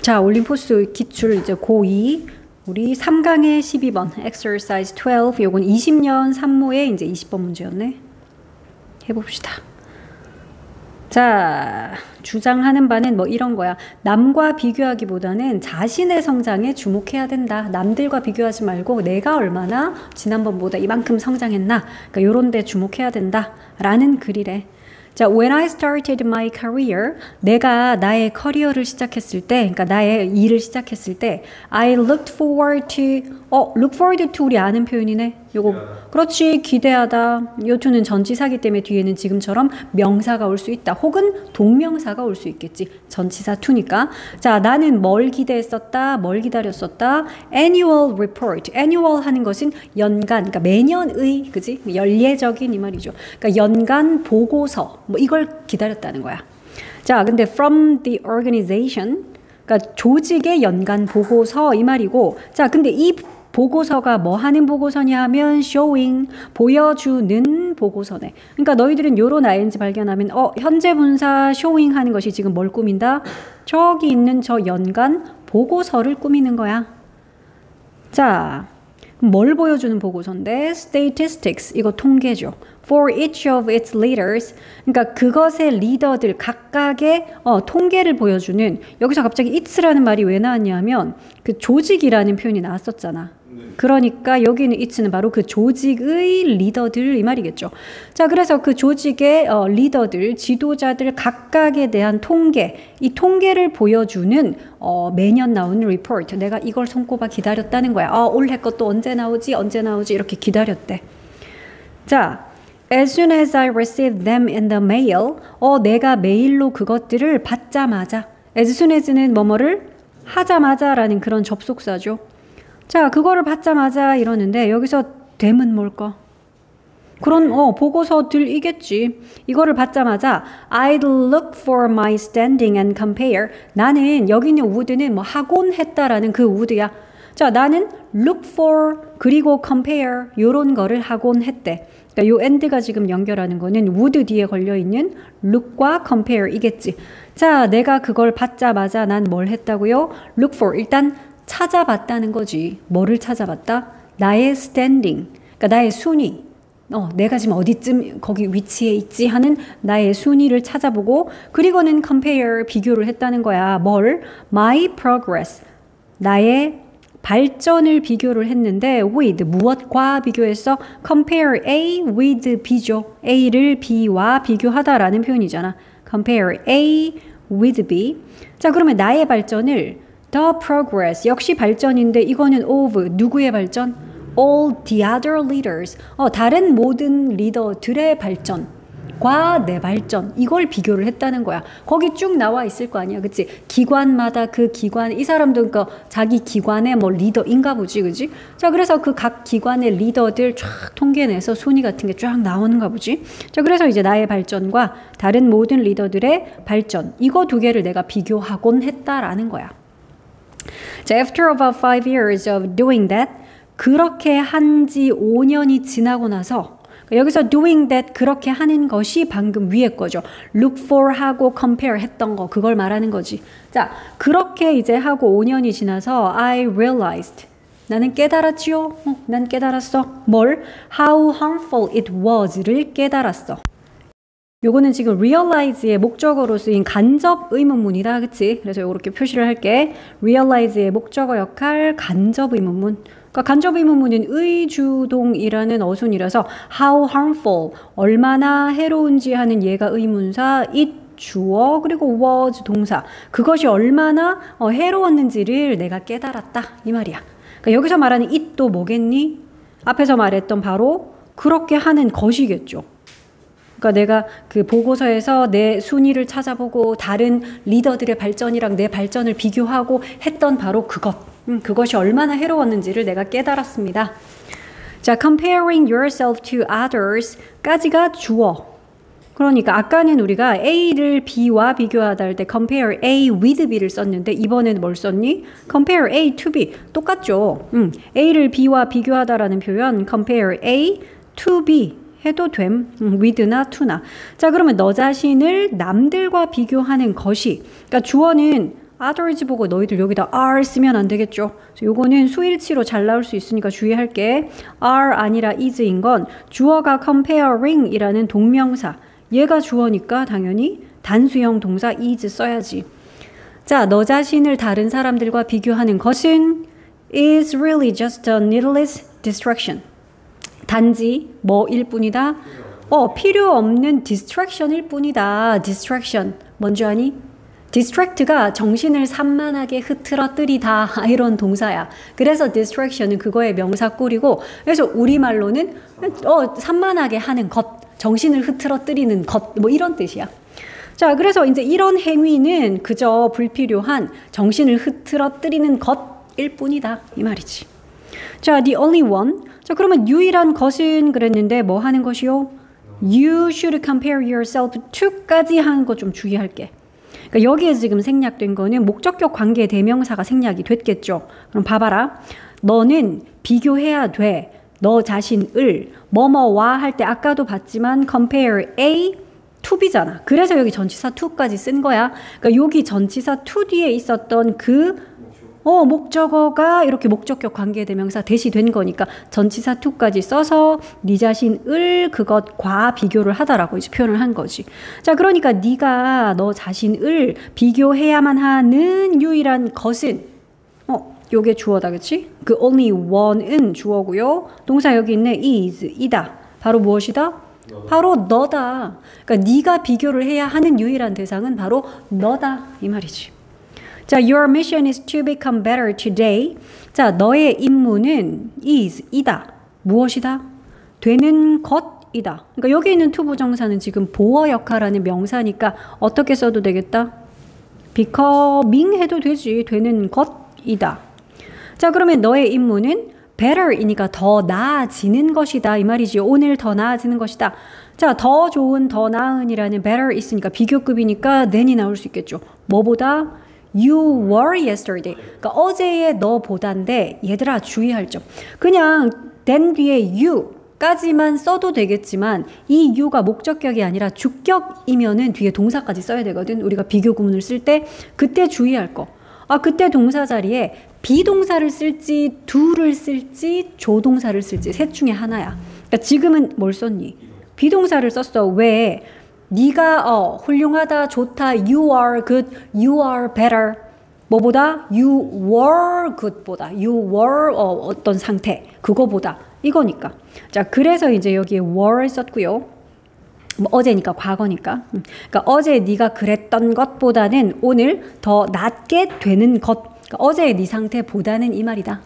자, 올림포스 기출 이제 고2 우리 3강의 12번 exercise 12 요건 20년 산모의 이제 20번 문제였네. 해봅시다. 자, 주장하는 바는 뭐 이런 거야. 남과 비교하기보다는 자신의 성장에 주목해야 된다. 남들과 비교하지 말고 내가 얼마나 지난번보다 이만큼 성장했나. 그러니까 요런 데 주목해야 된다. 라는 글이래. 자, when I started my career, 내가 나의 커리어를 시작했을 때, 그러니까 나의 일을 시작했을 때, I looked forward to, look forward to 우리 아는 표현이네. 요거, 그렇지, 기대하다. 요 to는 전치사기 때문에 뒤에는 지금처럼 명사가 올 수 있다. 혹은 동명사가 올 수 있겠지. 전치사 to니까. 자, 나는 뭘 기대했었다, 뭘 기다렸었다. annual report. annual 하는 것은 연간, 그러니까 매년의, 그지? 연례적인 이 말이죠. 그러니까 연간 보고서. 뭐 이걸 기다렸다는 거야. 자, 근데 from the organization, 그러니까 조직의 연간 보고서 이 말이고, 자, 근데 이 보고서가 뭐 하는 보고서냐 하면 showing, 보여주는 보고서네. 그러니까 너희들은 요런 ing 발견하면 현재 분사 showing 하는 것이 지금 뭘 꾸민다? 저기 있는 저 연간 보고서를 꾸미는 거야. 자, 뭘 보여주는 보고서인데? statistics, 이거 통계죠. for each of its leaders, 그러니까 그것의 리더들 각각의 통계를 보여주는, 여기서 갑자기 it's라는 말이 왜 나왔냐면 그 조직이라는 표현이 나왔었잖아. 그러니까 여기는 it's는 바로 그 조직의 리더들 이 말이겠죠. 자, 그래서 그 조직의 리더들, 지도자들 각각에 대한 통계, 이 통계를 보여주는 매년 나오는 report. 내가 이걸 손꼽아 기다렸다는 거야. 올해 것도 언제 나오지 이렇게 기다렸대. 자, as soon as I received them in the mail, 내가 메일로 그것들을 받자마자, as soon as는 뭐뭐를 하자마자라는 그런 접속사죠. 자, 그거를 받자마자 이러는데 여기서 them은 뭘까? 그런 보고서들이겠지. 이거를 받자마자 I'd look for my standing and compare. 나는 여기 있는 would는 뭐 하곤 했다라는 그 would야. 자, 나는 look for 그리고 compare 요런 거를 하곤 했대. 그러니까 요 and가 지금 연결하는 거는 would 뒤에 걸려있는 look과 compare 이겠지. 자, 내가 그걸 받자마자 난 뭘 했다고요? look for, 일단 찾아봤다는 거지. 뭐를 찾아봤다? 나의 standing, 그러니까 나의 순위. 내가 지금 어디쯤 거기 위치에 있지 하는 나의 순위를 찾아보고, 그리고는 compare, 비교를 했다는 거야. 뭘? my progress, 나의 발전을 비교를 했는데 with, 무엇과 비교해서 compare A with B죠. A를 B와 비교하다라는 표현이잖아. compare A with B. 자, 그러면 나의 발전을 the progress, 역시 발전인데 이거는 of, 누구의 발전? all the other leaders, 다른 모든 리더들의 발전과 내 발전, 이걸 비교를 했다는 거야. 거기 쭉 나와 있을 거 아니야, 그치? 기관마다 그 기관, 이 사람도 그러니까 자기 기관의 뭐 리더인가 보지, 그치? 자, 그래서 그 각 기관의 리더들 쫙 통계내서 순위 같은 게 쫙 나오는가 보지? 자, 그래서 이제 나의 발전과 다른 모든 리더들의 발전, 이거 두 개를 내가 비교하곤 했다라는 거야. 자, after about 5 years of doing that, 그렇게 한 지 5년이 지나고 나서, 여기서 doing that, 그렇게 하는 것이 방금 위에 거죠. look for 하고 compare 했던 거, 그걸 말하는 거지. 자, 그렇게 이제 하고 5년이 지나서 I realized, 나는 깨달았지요. 난 깨달았어. 뭘? how harmful it was를 깨달았어. 요거는 지금 realize의 목적어로 쓰인 간접 의문문이다, 그치? 그래서 요렇게 표시를 할게. realize의 목적어 역할, 간접 의문문. 그러니까 간접 의문문은 의주동이라는 어순이라서 how harmful, 얼마나 해로운지 하는 얘가 의문사, it 주어, 그리고 was 동사. 그것이 얼마나 해로웠는지를 내가 깨달았다, 이 말이야. 그러니까 여기서 말하는 it도 뭐겠니? 앞에서 말했던 바로 그렇게 하는 것이겠죠. 그러니까 내가 그 보고서에서 내 순위를 찾아보고 다른 리더들의 발전이랑 내 발전을 비교하고 했던 바로 그것. 그것이 얼마나 해로웠는지를 내가 깨달았습니다. 자, comparing yourself to others 까지가 주어. 그러니까 아까는 우리가 A를 B와 비교하다 할 때 compare A with B를 썼는데 이번에는 뭘 썼니? compare A to B. 똑같죠. A를 B와 비교하다라는 표현 compare A to B. 해도 됨. with나 to나. 자, 그러면 너 자신을 남들과 비교하는 것이, 그러니까 주어는 others 보고 너희들 여기다 are 쓰면 안 되겠죠. 요거는 수일치로 잘 나올 수 있으니까 주의할게. are 아니라 is인 건 주어가 comparing이라는 동명사. 얘가 주어니까 당연히 단수형 동사 is 써야지. 자, 너 자신을 다른 사람들과 비교하는 것은 is really just a needless distraction. 단지 뭐일 뿐이다? 필요 없는 distraction일 뿐이다. distraction. 뭔지 아니? distract가 정신을 산만하게 흐트러뜨리다 이런 동사야. 그래서 distraction은 그거의 명사꼴이고, 그래서 우리말로는 산만하게 하는 것, 정신을 흐트러뜨리는 것, 뭐 이런 뜻이야. 자, 그래서 이제 이런 행위는 그저 불필요한 정신을 흐트러뜨리는 것일 뿐이다 이 말이지. 자, the only one. 자, 그러면 유일한 것은 그랬는데 뭐 하는 것이요? You should compare yourself to까지 하는 거 좀 주의할게. 그러니까 여기에 지금 생략된 거는 목적격 관계 대명사가 생략이 됐겠죠. 그럼 봐봐라. 너는 비교해야 돼. 너 자신을 뭐뭐와 할 때 아까도 봤지만 compare A to B잖아. 그래서 여기 전치사 to까지 쓴 거야. 그러니까 여기 전치사 to 뒤에 있었던 그 목적어가 이렇게 목적격 관계대명사 대시된 거니까 전치사 to까지 써서 네 자신을 그것과 비교를 하다라고 이제 표현을 한 거지. 자, 그러니까 네가 너 자신을 비교해야만 하는 유일한 것은 요게 주어다, 그치? 그 only one은 주어고요. 동사 여기 있네. is, 이다. 바로 무엇이다? 바로 너다. 그러니까 네가 비교를 해야 하는 유일한 대상은 바로 너다 이 말이지. 자, your mission is to become better today. 자, 너의 임무는 is, 이다. 무엇이다? 되는 것이다. 그러니까 여기 있는 to 부정사는 지금 보어 역할하는 명사니까 어떻게 써도 되겠다? becoming 해도 되지. 되는 것이다. 자, 그러면 너의 임무는 better이니까 더 나아지는 것이다 이 말이지. 오늘 더 나아지는 것이다. 자, 더 좋은, 더 나은이라는 better 있으니까 비교급이니까 than이 나올 수 있겠죠. 뭐보다? You were yesterday. 그러니까 어제의 너보다인데 얘들아 주의할 점. 그냥 then 뒤에 you까지만 써도 되겠지만 이 you가 목적격이 아니라 주격이면은 뒤에 동사까지 써야 되거든. 우리가 비교 구문을 쓸 때 그때 주의할 거. 그때 동사 자리에 비동사를 쓸지 do를 쓸지 조동사를 쓸지 셋 중에 하나야. 그러니까 지금은 뭘 썼니? 비동사를 썼어. 왜? 네가 훌륭하다, 좋다, you are good, you are better. 뭐보다? you were good보다, you were 어떤 상태, 그거보다 이거니까. 자, 그래서 이제 여기에 were 썼고요. 뭐 어제니까 과거니까. 그러니까 어제 네가 그랬던 것보다는 오늘 더 낫게 되는 것. 그러니까 어제의 네 상태보다는 이 말이다.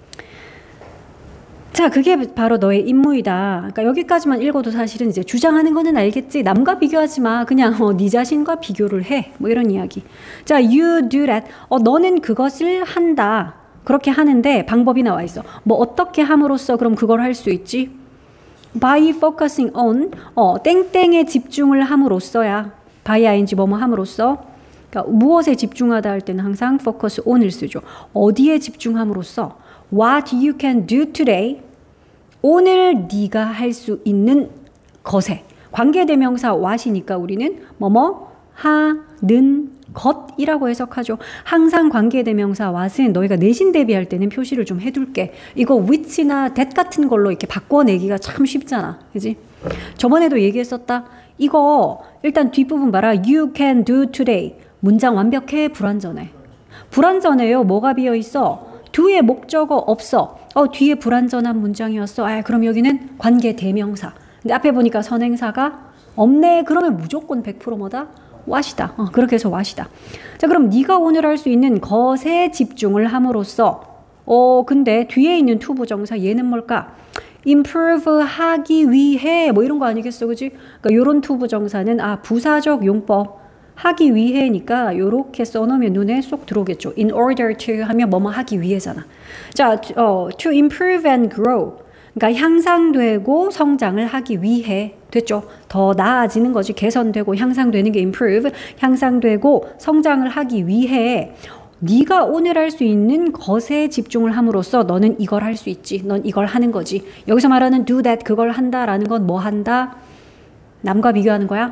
자, 그게 바로 너의 임무이다. 그러니까 여기까지만 읽어도 사실은 이제 주장하는 거는 알겠지. 남과 비교하지 마. 그냥 네 자신과 비교를 해. 뭐 이런 이야기. 자, you do that. 너는 그것을 한다. 그렇게 하는데 방법이 나와 있어. 뭐 어떻게 함으로써 그럼 그걸 할 수 있지? By focusing on 땡땡에 집중을 함으로써야. by ing 뭐뭐 함으로써. 그러니까 무엇에 집중하다 할 때는 항상 focus on을 쓰죠. 어디에 집중함으로써. What you can do today. 오늘 네가 할 수 있는 것에. 관계대명사 what이니까 우리는 뭐뭐 하는 것이라고 해석하죠. 항상 관계대명사 what은 너희가 내신 대비할 때는 표시를 좀 해둘게. 이거 which나 that 같은 걸로 이렇게 바꿔내기가 참 쉽잖아. 그지? 저번에도 얘기했었다. 이거 일단 뒷부분 봐라. You can do today. 문장 완벽해? 불완전해? 불완전해요. 뭐가 비어있어? do의 목적어 없어. 뒤에 불완전한 문장이었어. 그럼 여기는 관계대명사. 근데 앞에 보니까 선행사가 없네. 그러면 무조건 100% 뭐다? what이다. 그렇게 해서 what이다. 자, 그럼 네가 오늘 할 수 있는 것에 집중을 함으로써 근데 뒤에 있는 to 부정사 얘는 뭘까? improve 하기 위해 뭐 이런 거 아니겠어, 그지? 그러니까 요런 to 부정사는 부사적 용법 하기 위해니까 요렇게 써놓으면 눈에 쏙 들어오겠죠. in order to 하면 뭐뭐 하기 위해잖아. 자, to improve and grow. 그러니까 향상되고 성장을 하기 위해 됐죠. 더 나아지는 것이 개선되고 향상되는 게 improve. 향상되고 성장을 하기 위해 네가 오늘 할 수 있는 것에 집중을 함으로써 너는 이걸 할 수 있지. 넌 이걸 하는 거지. 여기서 말하는 do that, 그걸 한다라는 건 뭐 한다? 남과 비교하는 거야?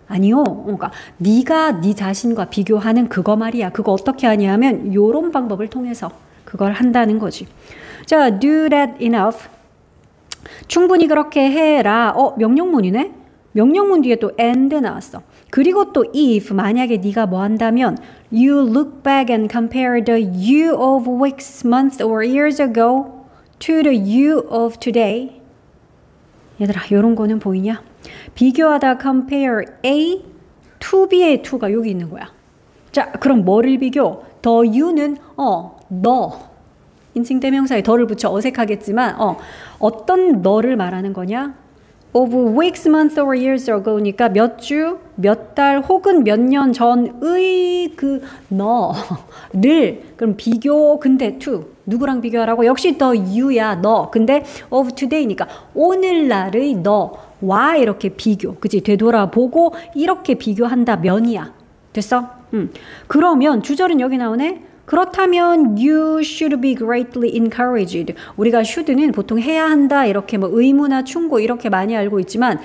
아니요. 그러니까 네가 네 자신과 비교하는 그거 말이야. 그거 어떻게 하냐면 요런 방법을 통해서 그걸 한다는 거지. 자, do that enough. 충분히 그렇게 해라. 명령문이네? 명령문 뒤에 또 and 나왔어. 그리고 또 if 만약에 네가 뭐 한다면 you look back and compare the you of weeks, months or years ago to the you of today. 얘들아, 요런 거는 보이냐? 비교하다 compare A to B의 to가 여기 있는 거야. 자, 그럼 뭐를 비교? the you는 너. 인칭 대명사에 더를 붙여 어색하겠지만 어떤 너를 말하는 거냐? of weeks, months or years ago니까 몇 주, 몇 달 혹은 몇 년 전의 그 너를 그럼 비교 근데 to 누구랑 비교하라고? 역시 the you야 너. 근데 of today니까 오늘날의 너와 이렇게 비교. 그치? 되돌아보고 이렇게 비교한다 면이야. 됐어? 그러면 주절은 여기 나오네. 그렇다면 you should be greatly encouraged. 우리가 should는 보통 해야 한다 이렇게 뭐 의무나 충고 이렇게 많이 알고 있지만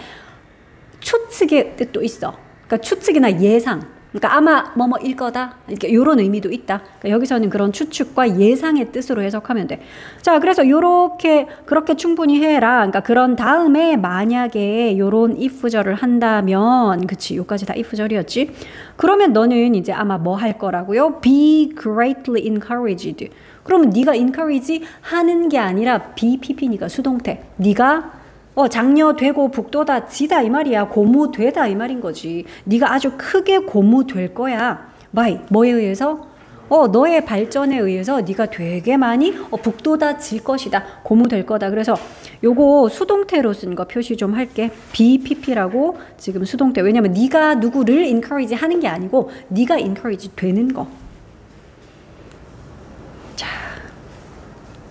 추측의 뜻도 있어. 그러니까 추측이나 예상. 그러니까 아마 뭐뭐일 거다. 이렇게 이런 의미도 있다. 그러니까 여기서는 그런 추측과 예상의 뜻으로 해석하면 돼. 자, 그래서 요렇게 그렇게 충분히 해라. 그러니까 그런 다음에 만약에 요런 if절을 한다면, 그치? 요까지 다 if절이었지. 그러면 너는 이제 아마 뭐 할 거라고요? Be greatly encouraged. 그러면 네가 encourage 하는 게 아니라 BPP니까 수동태. 네가 장려되고 북돋아 지다 이 말이야. 고무되다 이 말인 거지. 네가 아주 크게 고무될 거야. 뭐에 의해서? 너의 발전에 의해서 네가 되게 많이 북돋아질 것이다. 고무될 거다. 그래서 요거 수동태로 쓴 거 표시 좀 할게. BPP라고 지금 수동태. 왜냐면 네가 누구를 encourage 하는 게 아니고 네가 encourage 되는 거.